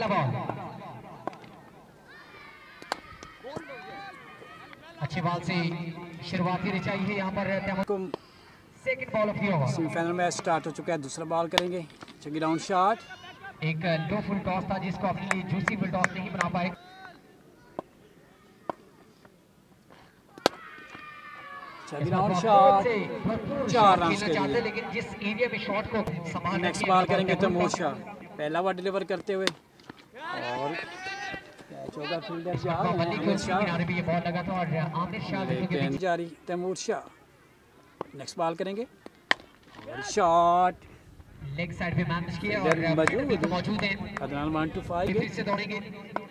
Ball, अच्छी ball से शुरुआती रिचाई है यहाँ पर। Second ball of the over. Semifinal match start हो चुका है, दूसरा बॉल करेंगे। ग्राउंड शॉट, एक लो फुल टॉस था जिसको अपने लिए जूसी फुल टॉस नहीं बना पाए। ग्राउंड शॉट, 4 रन चाहते लेकिन जिस एरिया में शॉट को संभाल। नेक्स्ट बॉल करेंगे तैमूर शाह, पहला ओवर डिलीवर करते हुए और कैच होगा फील्डर किनारे पे ये बॉल लगा था और आमिर शाह जारी। तैमूर शाह नेक्स्ट बॉल करेंगे और शॉट लेग साइड पे मैनेज किया और मौजूद है अदनान 1 to 5 से दौड़ेंगे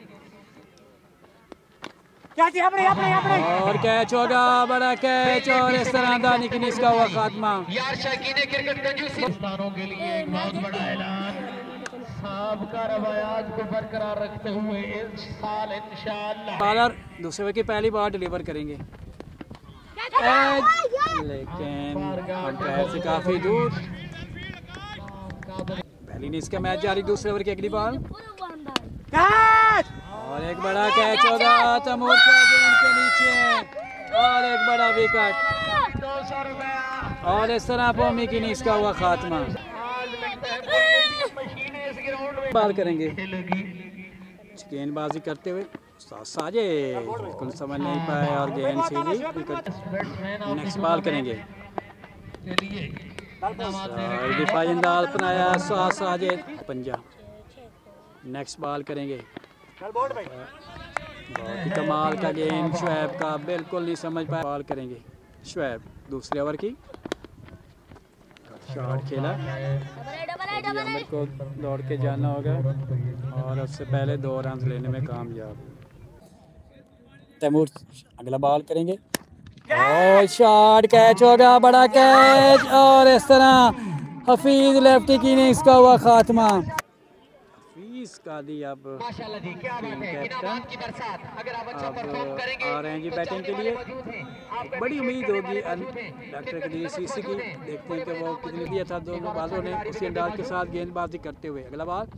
और कैच होगा, बड़ा कैच और इस तरह दानी की इसका हुआ खात्मा। यार शाकीन क्रिकेट कंजूसी पाकिस्तानों के लिए एक बहुत बड़ा ऐलान, साबका रवायात को बरकरार रखते हुए इस साल इंशाअल्लाह बॉलर दूसरे ओवर की पहली बार डिलीवर करेंगे, लेकिन अंपायर से काफी दूर। पहली इनिंग्स का मैच जारी, दूसरे ओवर की अगली बॉल और एक बड़ा कैच होगा तैमूर शाह गेंद के नीचे और एक बड़ा विकेट और इस तरह पौमी की इनिंग्स का हुआ खात्मा। बॉल करेंगे गेंदबाजी करते हुए साजे बिल्कुल समझ नहीं पाए और गेंद सीधी विकेट। नेक्स्ट बॉल करेंगे, दिफाई अंदाज अपनाया साजे पंजा। नेक्स्ट बॉल करेंगे, बहुत ही कमाल का गेंद शुएब का, बिल्कुल नहीं समझ पाया। बॉल करेंगे शुएब, दूसरे ओवर की शॉट खेला, अहमद को दौड़ के जाना होगा और उससे पहले 2 रन लेने में कामयाब। तैमूर अगला बॉल करेंगे और शॉट कैच होगा, बड़ा कैच और इस तरह हफीज लेफ्टी की इनिंग्स का हुआ खात्मा। का दी अब माशाल्लाह जी, क्या बात है, इनामात की बरसात। अगर आप अच्छा परफॉर्म करेंगे आ रहे हैं जी बैटिंग के लिए। बड़ी उम्मीद होगी डॉक्टर कदीर सीसी की, देखते हैं कि वो कितनी दिया था दोनों बाजों ने उसी अंदाज के साथ गेंदबाजी करते हुए। अगला बॉल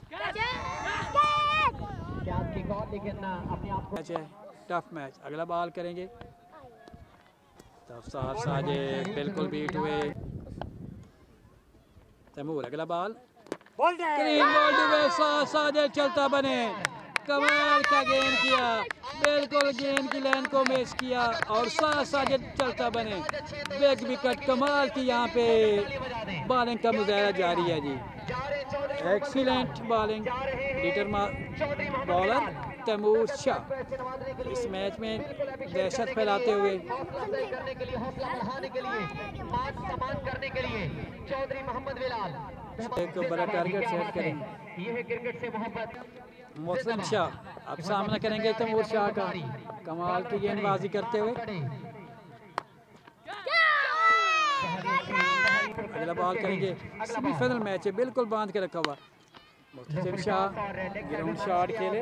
मैच है, टफ मैच। अगला बॉल करेंगे, साजे बिल्कुल बीट हुए तैमूर। अगला बॉल साजे चलता बने, कमाल का गेंद किया, बिल्कुल गेंद की लाइन को मिस किया और साजे चलता बने, बिग विकेट। कमाल की यहाँ पे बॉलिंग का मुजाहरा जारी है जी, excellent bowling leader bowler Taimur Shah इस मैच में दहशत फैलाते हुए। एक बड़ा टारगेट सेट करेंगे मोहसिन शाह, अब सामना करेंगे तैमूर शाह का, कमाल की गेंदबाजी करते हुए। अगला बॉल करेंगे, सेमीफाइनल मैच है, बिल्कुल बांध के रखा हुआ। मोहसिन शाह ग्राउंड शॉट खेले,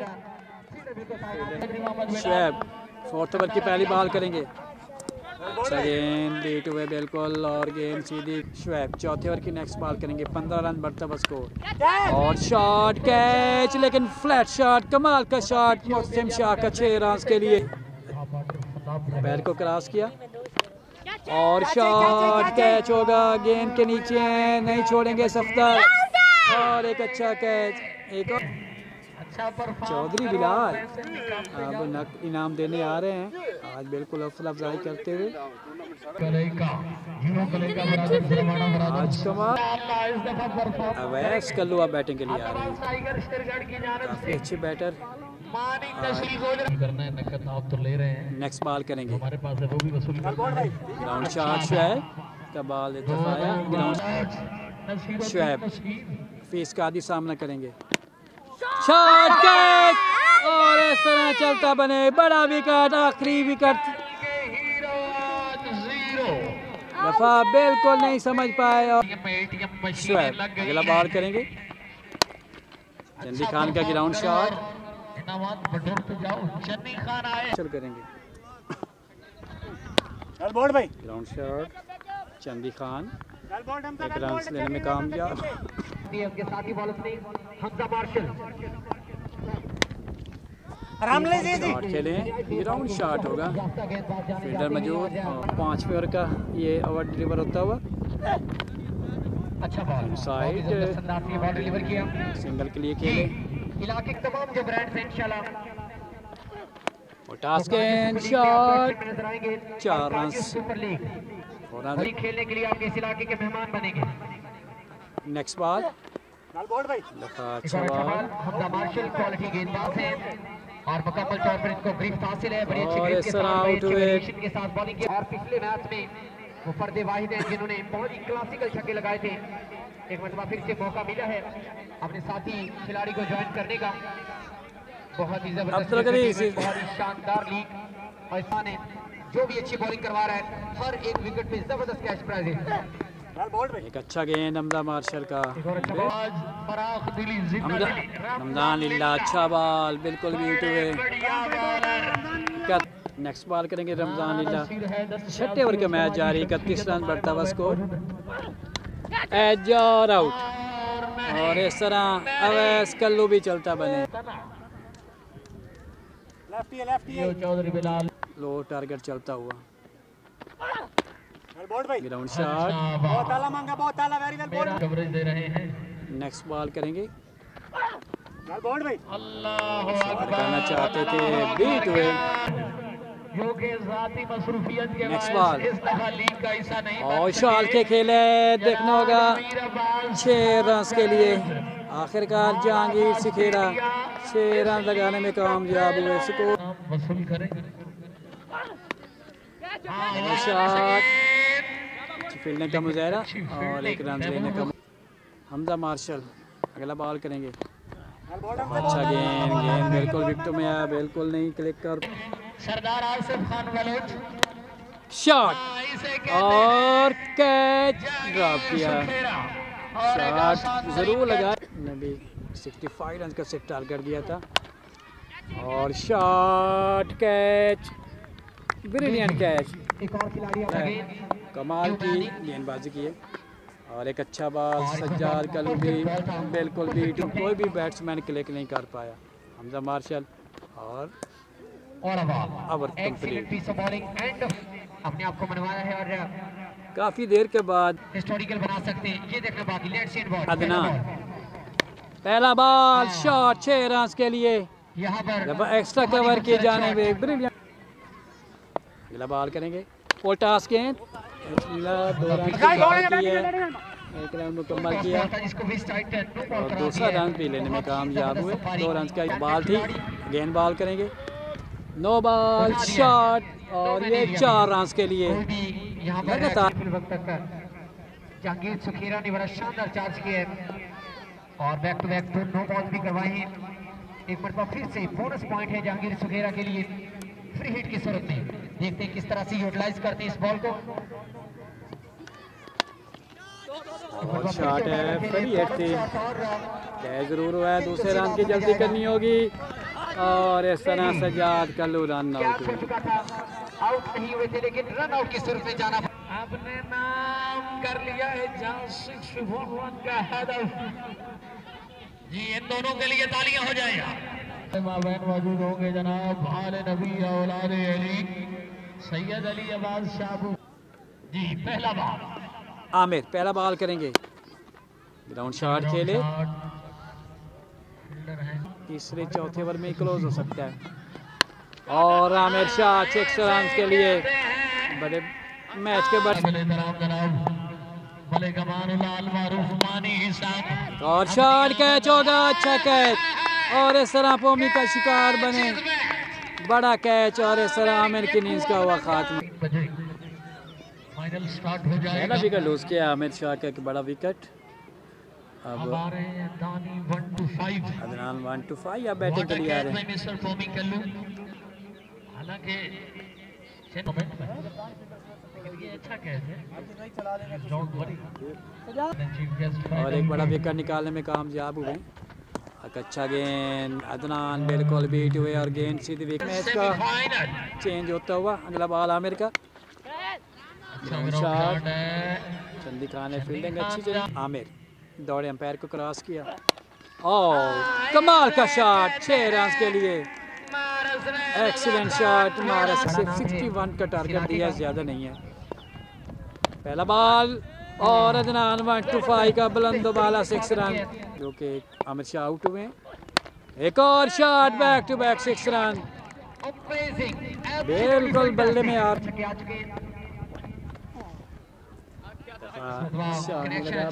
शुएब 4th ओवर की पहली बॉल करेंगे, अच्छा गेंद बीट हुए बिल्कुल और गेंद सीधी। शुएब 4th ओवर की नेक्स्ट बॉल करेंगे, 15 रन बढ़ता बस स्कोर और शॉट कैच, लेकिन फ्लैट शॉट, कमाल का शॉट मोहसिन शाह का 6 रन के लिए। पैर को क्रॉस किया और शॉट कैच होगा, गेंद के नीचे नहीं छोड़ेंगे सफदर और एक अच्छा कैच। एक और चौधरी बिलाल अब इनाम देने आ रहे हैं आज, बिल्कुल हौसला अफजाई करते हुए। आज कमाल अवैस कल्लू आप बैटिंग के लिए आ रहे हैं, काफी अच्छे बैटर। नेक्स्ट बॉल करेंगे, ग्राउंड शॉट शुएब का बॉल ग्राउंड शुएब फीस का आदि सामना करेंगे, शॉट कैच और इस तरह चलता बने, बड़ा विकेट, आखिरी विकेट। दफा बिल्कुल नहीं समझ पाए और शुएब अगला बॉल करेंगे, चंदी खान का ग्राउंड शॉट चल करेंगे, ग्राउंड शॉट चंदी खान 1 रन लेने में कामयाब। साथी बॉलर हमजा मार्शल शॉट खेलें, ग्राउंड शॉट होगा, फील्डर मौजूद। और 5वें ओवर का ये ओवर डिलीवर होता हुआ अच्छा बॉल साइड बॉल डिलीवर किया सिंगल के लिए खेले। इलाके के तमाम जो ब्रांड्स हैं इंशाल्लाह और टास्क एंड शॉट, 4 रन। सुपर लीग वही खेलने के लिए आप इस इलाके के मेहमान बनेंगे। नेक्स्ट बॉल अच्छा बॉल, हमजा मार्शल क्वालिटी गेंदबाज हैं और मुकम्मल तौर पर इनको गिरफ्त हासिल है। बड़ी अच्छी ग्रिप के साथ, बड़ी अच्छी वेरिएशन के साथ बॉलिंग की। और पिछले मैच में वो फर्द वाहिद हैं जिन्होंने बहुत ही क्लासिकल छक्के लगाए थे। एक मरतबा फिर से मौका मिला है अपने साथी खिलाड़ी को ज्वाइन करने का। बहुत ही जबरदस्त, बहुत ही शानदार लीग और इसने जो भी अच्छी बॉलिंग करवा रहा है हर एक विकेट पे जबरदस्त कैच प्राइज है। एक अच्छा गेंद हमजा मार्शल का, रमजान लिल्ला, अच्छा बॉल, बिल्कुल बीट हुए। नेक्स्ट बॉल करेंगे रमजान लिल्ला। 6 ओवर का मैच जारी, 31 रन बढ़ता हुआ स्कोर, एज और आउट। और इस तरह अवैस कल्लू भी चलता बने। चौधरी बिलाल लो टारगेट चलता हुआ, ग्राउंड शॉट, कवरेज दे रहे हैं। नेक्स्ट बॉल करेंगे, अल्लाह करना चाहते थे, बीट हुए। जो कि ज़ाती मसरूफियत के नेक्स्ट बाद बॉल इस दफा लीग का हिस्सा नहीं और शॉल के खेले, देखना होगा 6 रन के लिए। आखिरकार जहांगीर सिखेरा 6 रन लगाने में कामयाब हुए। स्कोर वसूल करें। शॉट, फील्डिंग का मुजाहरा और 1 रन लेने का। हमजा मार्शल अगला बॉल करेंगे। अच्छा गेंद बिल्कुल विकेट में आया, बिल्कुल नहीं क्लिक कर। सरदार आसिफ खान बलोच शॉट और कैच ड्रॉप किया। शॉट जरूर लगा, नबी 65 रन का सिर्फ टारगेट दिया था। और शॉट, कैच, ब्रिलियंट कैच, एक और खिलाड़ी कमाल की गेंदबाजी की है। और एक अच्छा बॉल, सज्जाद कलू भी बिल्कुल भी कोई भी बैट्समैन क्लिक नहीं कर पाया। हमजा मार्शल और over complete. Piece of bowling and अपने आप को मनवाया है और काफी देर के बाद हिस्टोरिकल बना सकते हैं। ये देखना बाकी, लेट्स सी बॉल, अदनान पहला बॉल, शॉट, 6 रन के लिए। यहाँ पर एक्स्ट्रा कवर किए जाने में ब्रिलियंट। अगला बॉल करेंगे, और टास्क गेंद 2 रन की है, 1 रन मुकम्मल किया और दूसरा रन भी लेने में कामयाब हुए। 2 रन का बॉल थी। गेंद बॉल करेंगे, नो बॉल, शॉट और ये 4 रन के लिए लगातार। जहांगीर सुखेरा ने बड़ा शानदार चार्ज किया है और बैक टू बैक 2 बॉल भी करवाए हैं। एक मरतबा फिर से बोनस पॉइंट है जहांगीर सुखेरा के लिए फ्री हिट की सूरत में। देखते हैं किस तरह से यूटिलाइज करते हैं इस बॉल को। और शॉट है, फ्री हिट थी, कैच जरूर हुआ है। दूसरे रन की जल्दी करनी होगी और इस तरह सज्जाद कल्लू रन आउट हुए। आउट नहीं हुए थे लेकिन रन आउट की सूरत में जाना आपने नाम कर लिया है। जहां 6 का हेडर जी, इन दोनों के लिए तालियां हो जाएगा। माबैन मौजूद होंगे जनाब आले नबी औलाद अली सैयद अली अब्बास शाबू जी। पहला बॉल आमिर पहला बॉल करेंगे, ग्राउंड शॉट खेले, तीसरे चौथे ओवर में क्लोज हो सकता है। और आमिर शॉट 6 रन के लिए बड़े मैच के बाद। और शॉट, कैच होगा, अच्छा कैच और इस तरह पोमी का शिकार बने, बड़ा कैच और इस तरह आमिर की नींद का हुआ खात्मा। पहला विकेट लूज किया आमिर शाह का, बड़ा विकेट। अब अदनान 1 to 5 या बैटिंग के लिए आ रहे हैं। और एक बड़ा विकेट निकालने में कामयाब हुए। अच्छा गेंद, अदनान बिल्कुल बीट हुए और गेंद सीधी विकेट। मैच का चेंज होता हुआ अगला बॉल आमिर का, शॉट, चंदी खान ने फील्डिंग अच्छी चली। आमिर दौड़े, अंपायर को क्रॉस किया और कमाल का शॉट 6 रन के लिए। एक्सीलेंट शॉट मारा, सिर्फ 61 का टारगेट दिया, ज़्यादा नहीं है। पहला बॉल और अदनान 1-5 का बुलंद वाला 6 रन, जो कि आमिर शाह आउट हुए। एक और shot, back to back 6 run, बिल्कुल बल्ले में आप शॉट नहीं लगा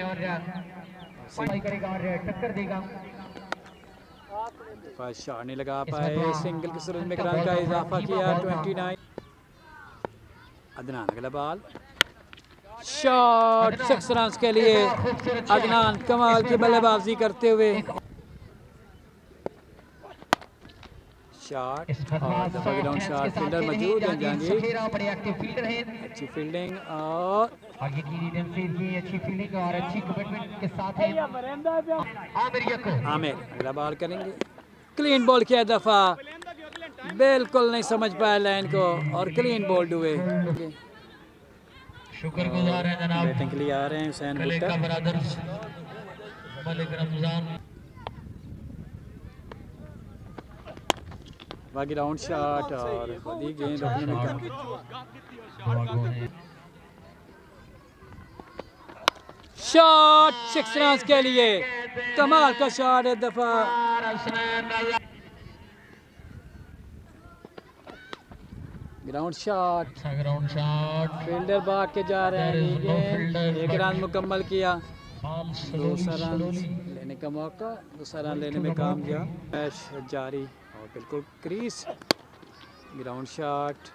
पाए, शॉट नहीं लगा पाए। सिंगल की सूरत में रन का इजाफा किया 29। अदनान अगला बॉल, शॉट 6 रन के लिए। अदनान कमाल की बल्लेबाजी करते हुए शॉट और दफा ग्राउंड शॉट, फील्डर मौजूद हैं जहांगीर, अच्छी फील्डिंग और अच्छी फील्डिंग और अच्छी कमिटमेंट के साथ आमिर अगला बॉल करेंगे। क्लीन बॉल किया दफा, बिल्कुल नहीं समझ पाया लाइन को और क्लीन बॉल्ड हुए। शुक्रगुजार हैं जनाब, बैटिंग के लिए आ रहे हैं हुसैन भुट्टा। बाकी राउंड शॉट और खुदी गेंद रोकने में कम। शॉट 6 रन के लिए, कमाल का शॉट है दफा। ग्राउंड शॉट, फील्डर भाग के जा रहे हैं। एक रन मुकम्मल किया, दूसरा रन लेने का मौका, दूसरा रन लेने में कामयाब। मैच जारी और बिल्कुल क्रीज। ग्राउंड शॉट,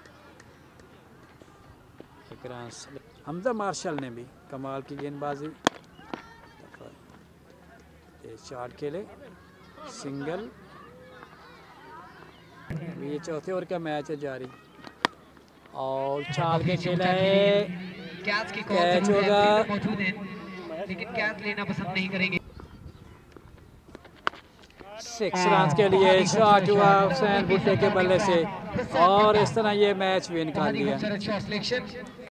एक रन। हमजा मार्शल ने भी कमाल की गेंदबाजी, शॉट खेले, सिंगल। ये चौथे ओवर का मैच है जारी और छाल के खेला है, कैच होगा, लेकिन कैच लेना पसंद नहीं करेंगे। 6 रन के लिए शॉट हुआ हुसैन भुट्टे के बल्ले से और इस तरह ये मैच विन कर लिया।